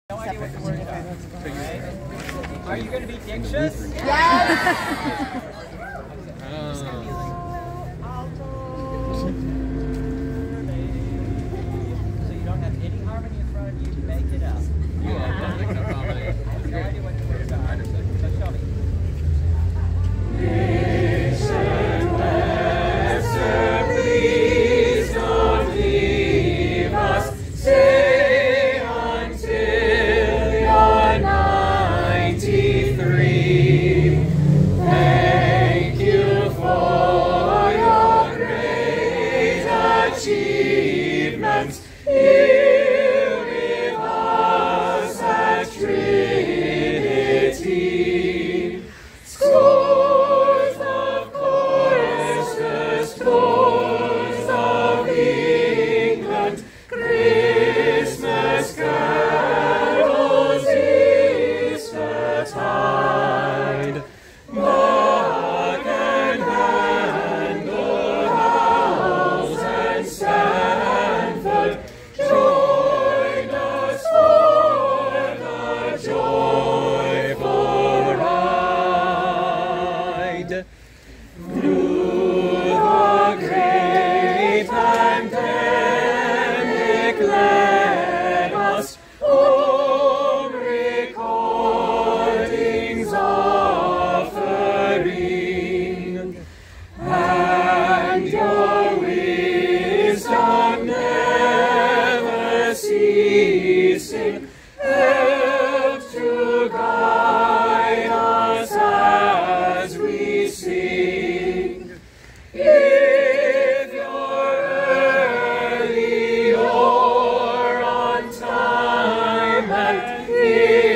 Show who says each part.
Speaker 1: No idea what the word is. Are you going to be dictious?
Speaker 2: Yes!
Speaker 1: So you don't have any harmony in front of you, you make it up.
Speaker 3: You have no harmony.
Speaker 1: I have no idea what the words are. So show me.
Speaker 4: Webster, please don't leave us. Stay until you're 93. Thank you for your great achievements here with us at Trinity. Scores of choristers, scores of England, Christmas carols, Eastertide. Buck and Handel, Howells and Stanford join us for the joyful ride. Through the great pandemic led us home recordings offering, and your wisdom never ceasing help to guide us as we sing. If you're early or on time, and